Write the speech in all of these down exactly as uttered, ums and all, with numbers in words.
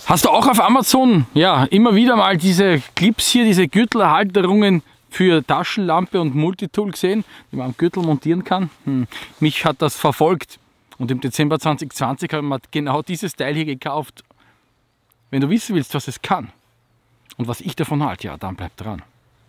Hast du auch auf Amazon ja immer wieder mal diese Clips hier, diese Gürtelhalterungen für Taschenlampe und Multitool gesehen, die man am Gürtel montieren kann? Hm. Mich hat das verfolgt und im Dezember zwanzig zwanzig habe ich mir genau dieses Teil hier gekauft. Wenn du wissen willst, was es kann und was ich davon halte, ja, dann bleib dran.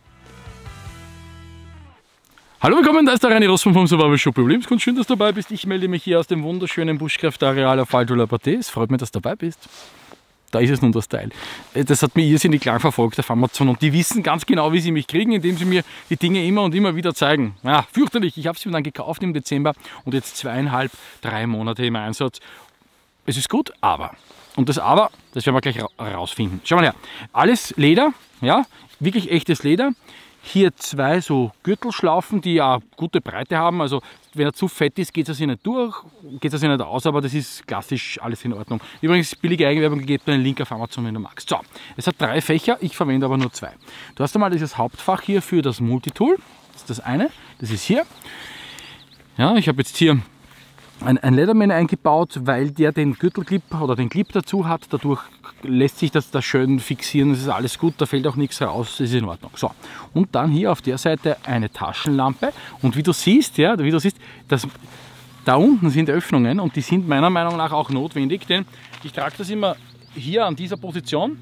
Hallo, willkommen, da ist der Reini Rossmann vom Survival Shop Problems. Schön, dass du dabei bist. Ich melde mich hier aus dem wunderschönen Bushcraft-Areal auf Val de la Batée. Es freut mich, dass du dabei bist. Da ist es nun das Teil. Das hat mich irrsinnig lang verfolgt auf Amazon und die wissen ganz genau, wie sie mich kriegen, indem sie mir die Dinge immer und immer wieder zeigen. Ja, fürchterlich, ich habe sie mir dann gekauft im Dezember und jetzt zweieinhalb, drei Monate im Einsatz. Es ist gut, aber, und das aber, das werden wir gleich rausfinden. Schau mal her, alles Leder, ja, wirklich echtes Leder. Hier zwei so Gürtelschlaufen, die ja gute Breite haben, also wenn er zu fett ist, geht es sich nicht durch, geht es sich nicht aus, aber das ist klassisch alles in Ordnung. Übrigens, billige Eigenwerbung, gebt mir einen Link auf Amazon, wenn du magst. So, es hat drei Fächer, ich verwende aber nur zwei. Du hast einmal dieses Hauptfach hier für das Multitool, das ist das eine, das ist hier. Ja, ich habe jetzt hier ein, ein Leatherman eingebaut, weil der den Gürtelclip oder den Clip dazu hat. Dadurch lässt sich das da schön fixieren, das ist alles gut, da fällt auch nichts raus, das ist in Ordnung. So, und dann hier auf der Seite eine Taschenlampe und wie du siehst, ja, wie du siehst, das, da unten sind Öffnungen und die sind meiner Meinung nach auch notwendig, denn ich trage das immer hier an dieser Position.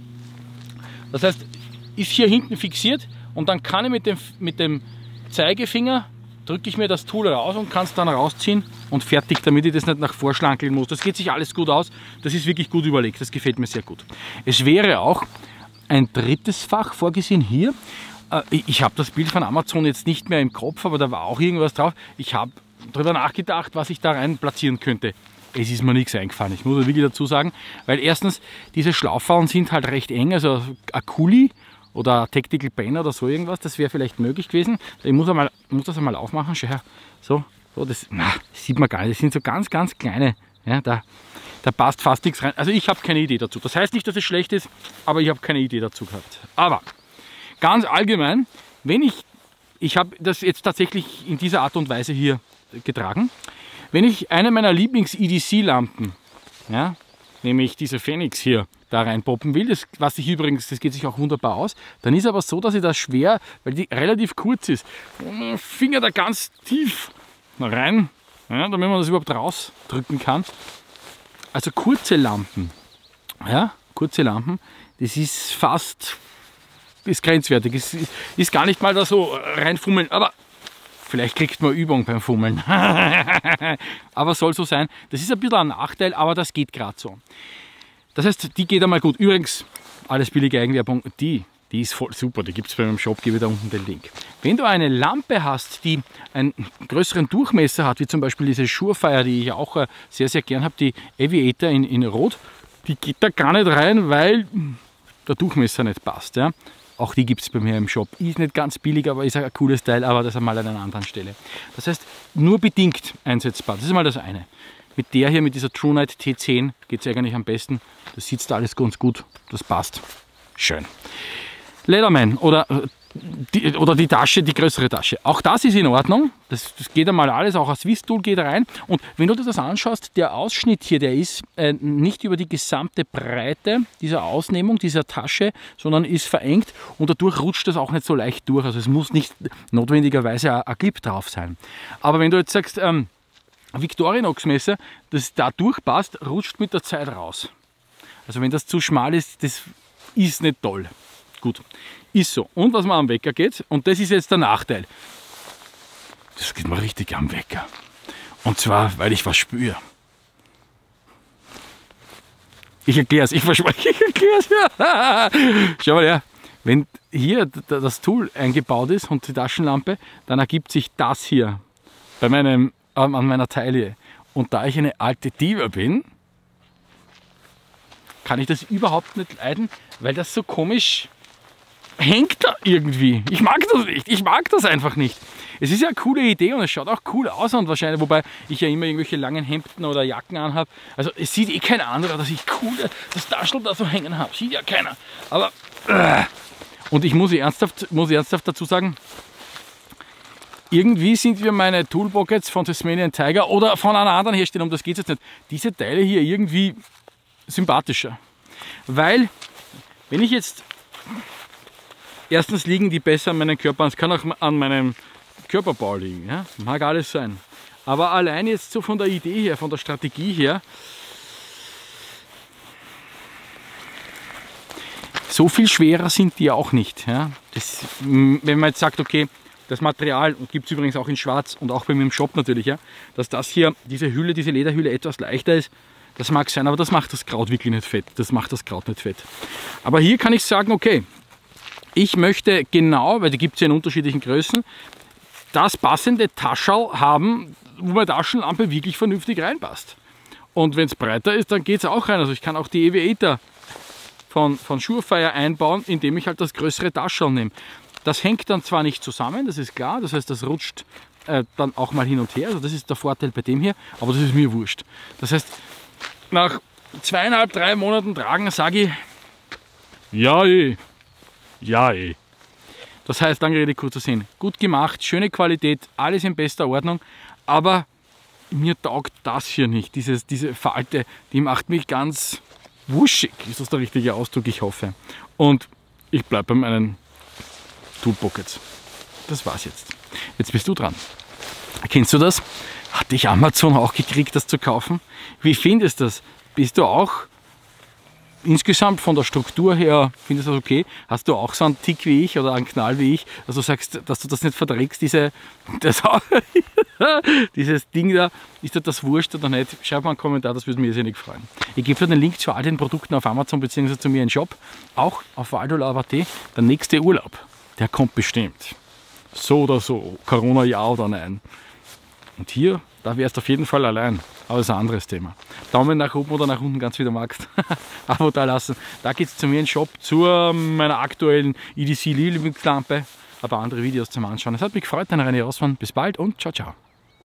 Das heißt, ist hier hinten fixiert und dann kann ich mit dem, mit dem Zeigefinger drücke ich mir das Tool raus und kann es dann rausziehen und fertig, damit ich das nicht nach vorschlankeln muss. Das geht sich alles gut aus, das ist wirklich gut überlegt, das gefällt mir sehr gut. Es wäre auch ein drittes Fach vorgesehen hier. Ich habe das Bild von Amazon jetzt nicht mehr im Kopf, aber da war auch irgendwas drauf. Ich habe darüber nachgedacht, was ich da rein platzieren könnte. Es ist mir nichts eingefallen, ich muss wirklich dazu sagen, weil erstens, diese Schlauffaulen sind halt recht eng, also ein Kuli oder Tactical Pen oder so irgendwas, das wäre vielleicht möglich gewesen. Ich muss, einmal, muss das einmal aufmachen, schau her, so, so das, na, das sieht man gar nicht, das sind so ganz, ganz kleine, ja, da, da passt fast nichts rein. Also ich habe keine Idee dazu, das heißt nicht, dass es schlecht ist, aber ich habe keine Idee dazu gehabt. Aber ganz allgemein, wenn ich, ich habe das jetzt tatsächlich in dieser Art und Weise hier getragen, wenn ich eine meiner Lieblings-E D C-Lampen, ja, nämlich diese Phoenix hier, da reinpoppen will, das, was sich übrigens, das geht sich auch wunderbar aus, dann ist aber so, dass ich das schwer, weil die relativ kurz ist, Finger da ganz tief rein, ja, damit man das überhaupt rausdrücken kann. Also kurze Lampen, ja, kurze Lampen, das ist fast, ist grenzwertig, ist, ist, ist gar nicht mal da so reinfummeln, aber vielleicht kriegt man Übung beim Fummeln. Aber soll so sein. Das ist ein bisschen ein Nachteil, aber das geht gerade so. Das heißt, die geht einmal gut. Übrigens, alles billige Eigenwerbung, die, die ist voll super. Die gibt es bei meinem Shop, gebe da unten den Link. Wenn du eine Lampe hast, die einen größeren Durchmesser hat, wie zum Beispiel diese Surefire, die ich auch sehr, sehr gern habe, die Aviator in, in Rot, die geht da gar nicht rein, weil der Durchmesser nicht passt. Ja? Auch die gibt es bei mir im Shop. Ist nicht ganz billig, aber ist ein cooles Teil, aber das einmal an einer anderen Stelle. Das heißt, nur bedingt einsetzbar. Das ist mal das eine. Mit der hier, mit dieser TrueNight T zehn, geht es eigentlich am besten. Das sitzt alles ganz gut. Das passt. Schön. Leatherman oder die, oder die Tasche, die größere Tasche. Auch das ist in Ordnung. Das, das geht einmal alles, auch ein Swiss Tool geht rein. Und wenn du dir das anschaust, der Ausschnitt hier, der ist äh, nicht über die gesamte Breite dieser Ausnehmung, dieser Tasche, sondern ist verengt und dadurch rutscht das auch nicht so leicht durch. Also es muss nicht notwendigerweise ein, ein Clip drauf sein. Aber wenn du jetzt sagst, ähm, Victorinox Messer, das da durchpasst, rutscht mit der Zeit raus. Also wenn das zu schmal ist, das ist nicht toll. Gut, ist so. Und was mir am Wecker geht, und das ist jetzt der Nachteil, das geht mir richtig am Wecker. Und zwar, weil ich was spüre. Ich erkläre es, ich verspreche, ich erkläre es. Ja. Schau mal her, wenn hier das Tool eingebaut ist und die Taschenlampe, dann ergibt sich das hier bei meinem, an meiner Taille. Und da ich eine alte Diva bin, kann ich das überhaupt nicht leiden, weil das so komisch hängt da irgendwie. Ich mag das nicht. Ich mag das einfach nicht. Es ist ja eine coole Idee und es schaut auch cool aus und wahrscheinlich, wobei ich ja immer irgendwelche langen Hemden oder Jacken anhabe. Also es sieht eh kein anderer, dass ich cool das Taschel da so hängen habe. Sieht ja keiner. Aber äh, und ich muss ernsthaft, muss ernsthaft dazu sagen, irgendwie sind wir meine Toolpockets von Tasmanian Tiger oder von einer anderen Herstellung, um das geht es jetzt nicht, diese Teile hier irgendwie sympathischer. weil wenn ich jetzt, erstens liegen die besser an meinem Körper, es kann auch an meinem Körperbau liegen, ja? Mag alles sein. Aber allein jetzt so von der Idee her, von der Strategie her, so viel schwerer sind die auch nicht. Ja? Das, wenn man jetzt sagt, okay, das Material gibt es übrigens auch in Schwarz und auch bei mir im Shop natürlich, ja, dass das hier, diese Hülle, diese Lederhülle etwas leichter ist, das mag sein, aber das macht das Kraut wirklich nicht fett. Das macht das Kraut nicht fett. Aber hier kann ich sagen, okay, ich möchte genau, weil die gibt es ja in unterschiedlichen Größen, das passende Taschel haben, wo meine Taschenlampe wirklich vernünftig reinpasst. Und wenn es breiter ist, dann geht es auch rein. Also ich kann auch die Aviator von, von Surefire einbauen, indem ich halt das größere Taschel nehme. Das hängt dann zwar nicht zusammen, das ist klar, das heißt, das rutscht äh, dann auch mal hin und her. Also das ist der Vorteil bei dem hier, aber das ist mir wurscht. Das heißt, nach zweieinhalb, drei Monaten tragen sage ich, ja eh, ja eh. Das heißt, lange Rede, kurzer Sinn. Gut gemacht, schöne Qualität, alles in bester Ordnung, aber mir taugt das hier nicht. Dieses, diese Falte, die macht mich ganz wuschig, ist das der richtige Ausdruck, ich hoffe. Und ich bleibe bei meinen Tool Pockets. Das war's jetzt. Jetzt bist du dran. Kennst du das? Hat dich Amazon auch gekriegt, das zu kaufen? Wie findest du das? Bist du auch insgesamt von der Struktur her, findest du das okay? Hast du auch so einen Tick wie ich oder einen Knall wie ich, dass du sagst, dass du das nicht verträgst, diese, das, dieses Ding da, ist dir das wurscht oder nicht? Schreib mal einen Kommentar, das würde mich irrsinnig freuen. Ich gebe dir den Link zu all den Produkten auf Amazon bzw. zu mir im Shop, auch auf waldurlaub punkt at. Der nächste Urlaub, der kommt bestimmt. So oder so, Corona ja oder nein. Und hier, da wärst du auf jeden Fall allein. Aber das ist ein anderes Thema. Daumen nach oben oder nach unten, ganz wie du magst. Abo da lassen. Da geht es zu mir in den Shop, zu meiner aktuellen E D C Lieblingslampe. Aber andere Videos zum Anschauen. Es hat mich gefreut, dein René Rossmann. Bis bald und ciao, ciao.